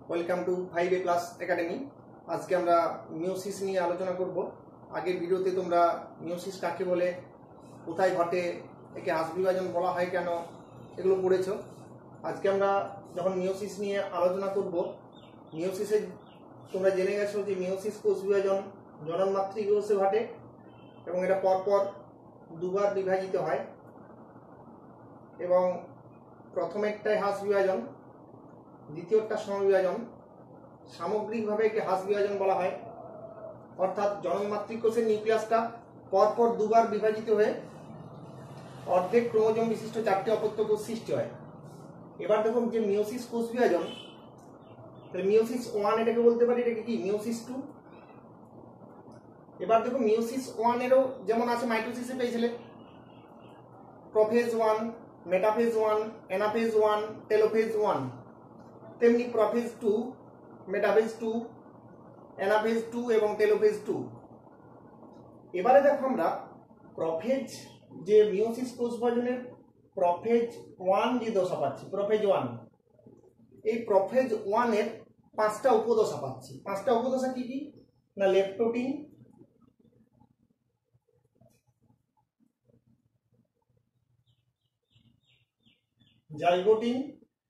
Welcome to 5A plus academy. আজকে আমরা meiosis নিয়ে আলোচনা করব। আগের ভিডিওতে তোমরা মিওসিস কাকে বলে, কোথায় ঘটে, একে হাঁস বিভাজন বলা হয় কেন, এগুলো পড়েছো। আজকে আমরা যখন মিওসিস নিয়ে আলোচনা করব, মিওসিসে তোমরা জেনে গেছো যে মিওসিস কোষ বিভাজন জননমাতৃক কোষে ঘটে এবং এটা পরপর দুবার বিভাজিত হয় এবং প্রথমেরটাই হাঁস বিভাজন, দ্বিতীয়টা সমবিভাজন। সামগ্রিকভাবে একে হাঁস বিভাজন বলা হয়, অর্থাৎ জননমাতৃক কোষের নিউক্লিয়াসটা পরপর দুবার বিভাজিত হয়ে অর্ধেক ক্রোমোজোম বিশিষ্ট চারটি অপত্য কোষ সৃষ্টি হয়। এবার দেখুন যে মিওসিস কোষ বিভাজন, তাহলে মিওসিস 1 এটাকে বলতে পারি, এটাকে কি মিওসিস 2। এবার দেখো মিওসিস 1 এরও যেমন আছে মাইটোসিসে পেয়েছিলে প্রোফেজ 1, মেটাফেজ 1, অ্যানাফেজ 1, টেলোফেজ 1, তেমনি প্রোফেজ 2, মেটাফেজ 2, অ্যানাফেজ 2 এবং টেলোফেজ 2। এবারে দেখো আমরা প্রোফেজ যে মিওসিস কোষ বিভাজনের প্রোফেজ 1 যে দশা পাচ্ছি, প্রোফেজ 1, এই প্রোফেজ 1 এর 5টা উপদশা পাচ্ছি। 5টা উপদশা কি কি না, লেপ্টোটিন, জাইগোটিন,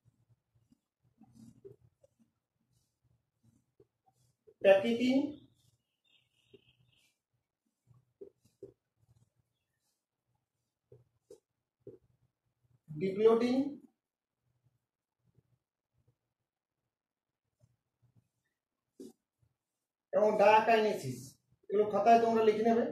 প্যাকিটিন, ডিপ্লোটিন এবং ডায়াকাইনেসিস। এগুলো খাতায় তোমরা লিখে নেবে।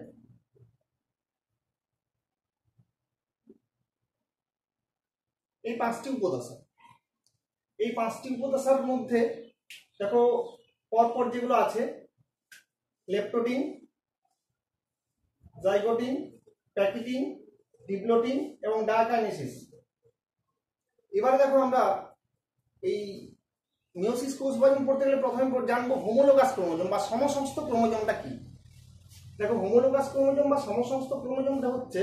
এই 5টি উপদশা, এই 5টি উপদশার মধ্যে দেখো পরপর যেগুলো আছে লেপ্টোটিন, জাইগোটিন, প্যাকিটিন, ডিপ্লোটিন এবং ডায়াকাইনেসিস। এবারে দেখো আমরা এই মিওসিস কোষ বিভাজন পড়তে গেলে প্রথমে জানবো হোমোলোগাস ক্রোমোজোম বা সমসংস্থ ক্রোমোজোমটা কি। দেখো হোমোলোগাস ক্রোমোজোম বা সমসংস্থ ক্রোমোজোমটা হচ্ছে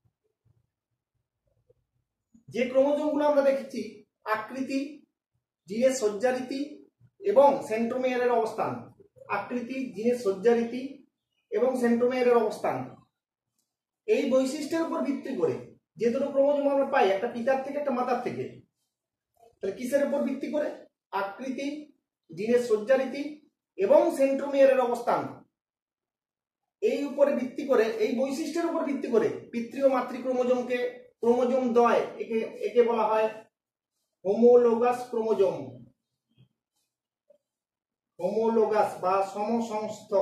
যে ক্রোমোজোমগুলো আমরা দেখেছি আকৃতি, জিনের সজ্জারীতি এবং সেন্ট্রোমিয়ারের অবস্থান, আকৃতি, জিনের সজ্জারীতি এবং সেন্ট্রোমিয়ারের অবস্থান, এই বৈশিষ্ট্যের উপর ভিত্তি করে যে দুটো ক্রোমোজোম আমরা পাই একটা পিতার থেকে একটা মাতার থেকে, তাহলে কিসের উপর ভিত্তি করে? আকৃতি, জিনের সজ্জারীতি এবং সেন্ট্রোমিয়ারের অবস্থান, এই উপরে ভিত্তি করে, এই বৈশিষ্ট্যের উপর ভিত্তি করে পিতৃ ও মাতৃ ক্রোমোজোমকে ক্রোমোজোম দ্বয়, একে বলা হয় হোমোলোগাস ক্রোমোজোম, হোমোলোগাস বা সমসংস্থ,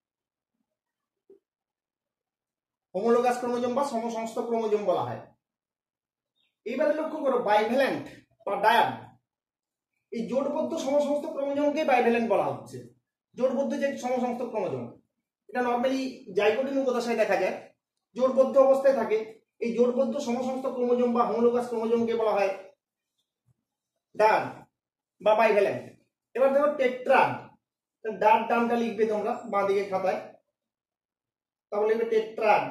হোমোলোগাস ক্রোমোজোম বা সমসংস্থ ক্রোমোজোম বলা হয়। এইবারে লক্ষ্য করো বাইভ্যালেন্ট বা ডায়াড, এই জোটবদ্ধ সমসংস্থ ক্রোমোজোমকে বাইভ্যালেন্ট বলা হচ্ছে। জোটবদ্ধ যে সমসংস্থ ক্রোমোজোম, এটা নর্মালি জাইগোটিন উপদশায় দেখা যায়, জোটবদ্ধ অবস্থায় থাকে। এই জোটবদ্ধ সমসংস্থ ক্রোমোজোম বা হোমোলোগাস ক্রোমোজোমকে বলা হয় ডায়াড বা বাইভ্যালেন্ট। এবার দেখো টেট্রাড, ডায়াড টার্মটা লিখবে তোমরা বাঁ দিকে খাতায়, তাহলে লিখবে টেট্রাড।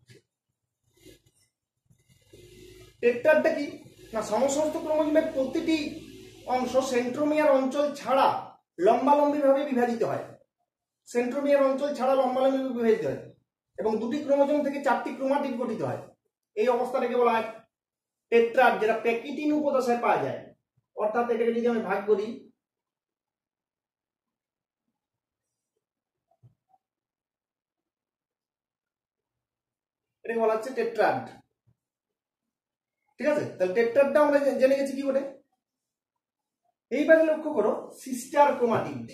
টেট্রাডটা কি না, সমসংস্থ ক্রোমোজোমের প্রতিটি অংশ সেন্ট্রোমিয়ার অঞ্চল ছাড়া লম্বালম্বিভাবে বিভাজিত হয়, সেন্ট্রোমিয়ার অঞ্চল ছাড়া লম্বালম্বিভাবে বিভাজিত হয় এবং দুটি ক্রোমোজোম থেকে 4টি ক্রোমাটিড গঠিত হয়। এই অবস্থাটাকে বলা হয় টেট্রাড, যেটা প্যাকিটিন উপদশায় পাওয়া যায়। অর্থাৎ এটাকে যদি আমি ভাগ করি, এটাকে বলা হচ্ছে টেট্রাড। ঠিক আছে, তাহলে টেট্রাডটা আমরা জেনে গেছি কি বলে। এইবারে লক্ষ্য করো সিস্টার ক্রোমাটিড,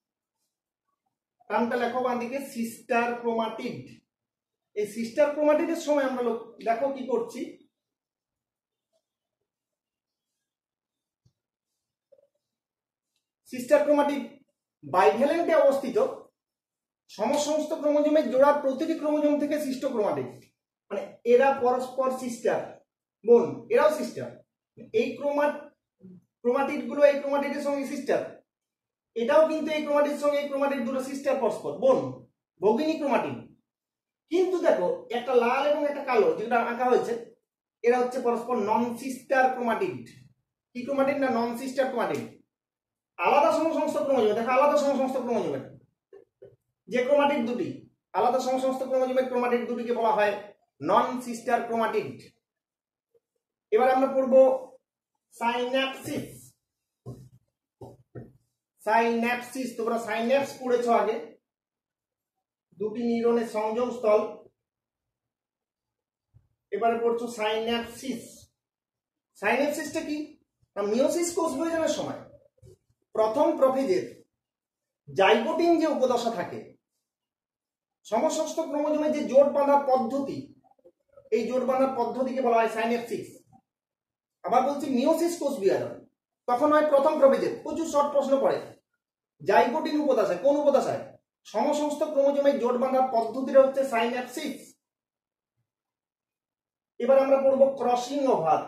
নামটা লেখো বাঁ দিকে, সিস্টার ক্রোমাটিড। এই সিস্টার ক্রোমাটিডের সময় আমরা দেখো কি করছি, সিস্টার ক্রোমাটিড বাইভ্যালেন্টে অবস্থিত সমসংস্থ ক্রোমোজোমের জোড়ার প্রতিটি ক্রোমোজোম থেকে সৃষ্ট ক্রোমাটিড, মানে এরা পরস্পর সিস্টার বোন, এরাও সিস্টার। এই ক্রোমাটিড গুলো এই ক্রোমাটিডের সঙ্গে সিস্টার, এটাও কিন্তু এই ক্রোমাটিডের সঙ্গে এই ক্রোমাটিড দুটো সিস্টার পরস্পর বোন, ভগিনী ক্রোমাটিড। কিন্তু দেখো একটা লাল এবং একটা কালো যেটা আঁকা হয়েছে, এরা হচ্ছে পরস্পর নন সিস্টার ক্রোমাটিড। কি ক্রোমাটিড না, নন সিস্টার ক্রোমাটিড। আলাদা সমসংস্থ ক্রোমোজোমে, দেখো আলাদা সমসংস্থ ক্রোমোজোমে যে ক্রোমাটিড দুটি, আলাদা সমসংস্থ ক্রোমোজোমের ক্রোমাটিড দুটিকে বলা হয় নন সিস্টার ক্রোমাটিড। এবার আমরা পড়ব সাইন্যাপসিস। সাইন্যাপসিস, তোমরা সাইন্যাপস পড়েছো আগে, দুটি নিউরনের সংযোগ স্থল। এবারে পড়ছো সাইন্যাপসিস। সাইন্যাপসিসটা কি? মিওসিস কোষ বিভাজনের সময় প্রথম প্রোফেজের জাইগোটিন যে উপদশা থাকে, সমসংস্থ ক্রোমোজোমে যে জোট বাঁধার পদ্ধতি, এই জোট বাঁধার পদ্ধতিকে বলা হয় সাইন্যাপসিস। আবার বলছি মিওসিস কোষ বিভাজন তখন হয় প্রথম প্রোফেজের। প্রচুর শর্ট প্রশ্ন পড়ে, জাইগোটিন উপদশায়, কোন উপদশায়? সমসংস্থ ক্রোমোজোমে জোট বাঁধার পদ্ধতিটা হচ্ছে সাইন্যাপসিস। এবার আমরা পড়ব ক্রসিং ওভার।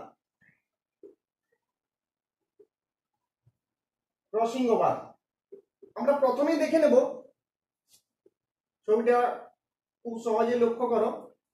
ক্রসিং ওভার আমরা প্রথমেই দেখে নেব, ছবিটা খুব সহজে লক্ষ্য করো।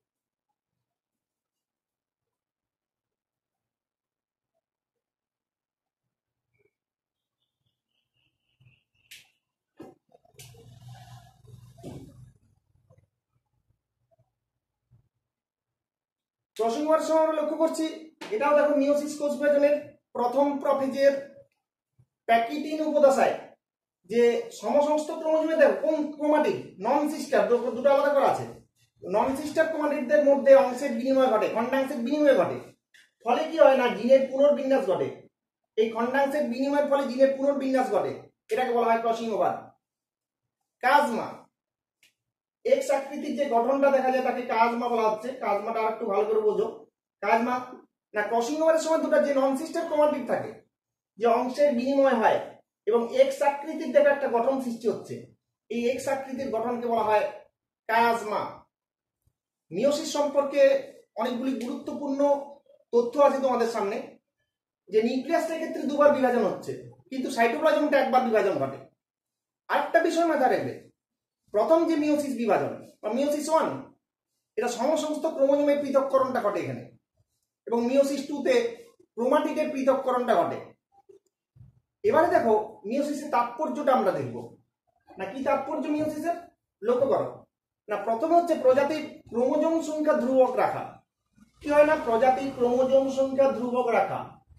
ক্রসিং ওভার সময় আমরা লক্ষ্য করছি, এটাও দেখো মিওসিস কোষ বিভাজনের প্রথম প্রোফেজের প্যাকিটিন উপদশায় যে সমসংস্থ ক্রোমোজোমে দেখো কোন ক্রোমাটিড, নন সিস্টার, দুটো আলাদা করা আছে। নন সিস্টার ক্রোমাটিডদের মধ্যে অংশের বিনিময় ঘটে, খণ্ডাংশের বিনিময় ঘটে। ফলে কি হয় না, জিনের পুনর্বিন্যাস ঘটে। এই খণ্ডাংশের বিনিময়ের ফলে জিনের পুনর্বিন্যাস ঘটে, এটাকে বলা হয় ক্রসিং ওভার। কাজমা, এক্স আকৃতির যে গঠনটা দেখা যায় তাকে কাজমা বলা হচ্ছে। কাজমাটা আর একটু ভালো করে বোঝো। কাজমা না, ক্রসিং ওভারের সময় দুটো যে নন সিস্টার ক্রোমাটিড থাকে, যে অংশের বিনিময় হয় এবং এক্স আকৃতির দেখে একটা গঠন সৃষ্টি হচ্ছে, এই এক্স আকৃতির গঠনকে বলা হয় কায়াজমা। মিওসিস সম্পর্কে অনেকগুলি গুরুত্বপূর্ণ তথ্য আছে তোমাদের সামনে, যে নিউক্লিয়াসের ক্ষেত্রে দুবার বিভাজন হচ্ছে, কিন্তু সাইটোপ্লাজমটা একবার বিভাজন ঘটে। আরেকটা বিষয় মাথায় রাখবে, প্রথম যে মিওসিস বিভাজন বা মিওসিস 1, এটা সমসংস্থ ক্রোমোজোমের পৃথককরণটা ঘটে এখানে, এবং মিওসিস 2তে ক্রোমাটিডের পৃথককরণটা ঘটে। এবারে দেখো মিওসিসের তাৎপর্যটা আমরা দেখব না, কি তাৎপর্য মিওসিসের লক্ষ্য করো না। প্রথমে হচ্ছে প্রজাতির ক্রোমোজোম সংখ্যা ধ্রুবক রাখা। কি হয় না, প্রজাতির ক্রোমোজোম সংখ্যা ধ্রুবক রাখা,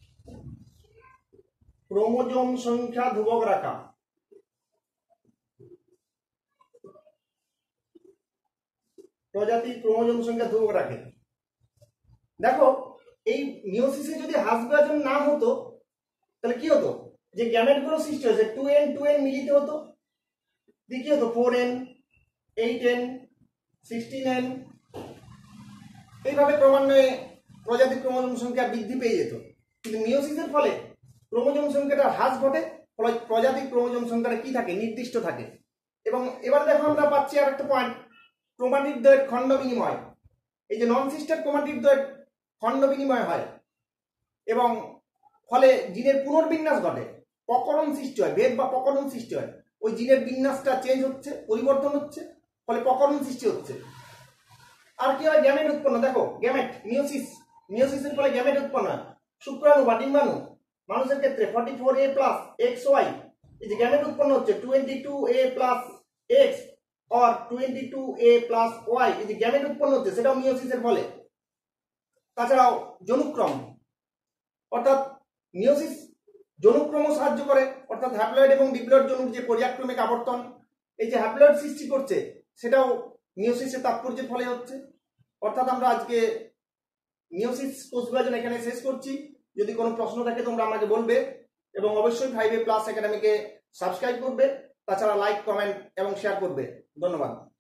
ক্রোমোজোম সংখ্যা ধ্রুবক রাখা। প্রজাতির ক্রোমোজোম সংখ্যা ধ্রুবক রাখে। দেখো এই মিওসিসে যদি হ্রাস বিভাজন না হতো তাহলে কি হতো, যে গ্যামেটগুলো সৃষ্টি হয়েছে 2n 2n মিলিত হতো, কি হতো 4n 8n 16n, এইভাবে ক্রমান্বয়ে প্রজাতির ক্রোমোজোম সংখ্যা বৃদ্ধি পেয়ে যেত। কিন্তু মিওসিসের ফলে ক্রোমোজোম সংখ্যাটা হ্রাস ঘটে, ফলে প্রজাতির ক্রোমোজোম সংখ্যাটা কি থাকে, নির্দিষ্ট থাকে। এবং এবার দেখো আমরা পাচ্ছি আর একটা পয়েন্ট, ক্রোমাটিড দ্বয়ের খণ্ড বিনিময়। এই যে নন সিস্টার ক্রোমাটিড দ্বয়ের খণ্ড বিনিময় হয় এবং ফলে জিনের পুনর্বিন্যাস ঘটে, প্রকরণ সৃষ্টি হয়, ভেদ বা প্রকরণ সৃষ্টি হয়। ওই জিনের বিন্যাসটা চেঞ্জ হচ্ছে, পরিবর্তন হচ্ছে, ফলে প্রকরণ সৃষ্টি হচ্ছে। আর কি হয়, গ্যামেট উৎপন্ন। দেখো গ্যামেট, মিওসিসের ফলে গ্যামেট উৎপন্ন হয়। শুক্রাণু বা ডিম্বাণু, মানুষের ক্ষেত্রে 44A প্লাস XY, এই যে গ্যামেট উৎপন্ন হচ্ছে 22A plus X or 22A plus Y, এই যে গ্যামেট উৎপন্ন হচ্ছে, সেটাও মিওসিসের ফলে। তাছাড়াও জনুক্রম, অর্থাৎ মিওসিস জনুক্রমও সাহায্য করে, অর্থাৎ হ্যাপ্লয়েড এবং ডিপ্লয়েড জনুর যে পর্যায়ক্রমিক আবর্তন, এই যে হ্যাপ্লয়েড সৃষ্টি করছে, সেটাও মিওসিসের তাৎপর্যের ফলে হচ্ছে। অর্থাৎ আমরা আজকে মিওসিস কোষ বিভাজন এখানে শেষ করছি। যদি কোনো প্রশ্ন থাকে তোমরা আমাকে বলবে, এবং অবশ্যই 5A+ একাডেমিকে সাবস্ক্রাইব করবে, তাছাড়া লাইক, কমেন্ট এবং শেয়ার করবে। ধন্যবাদ।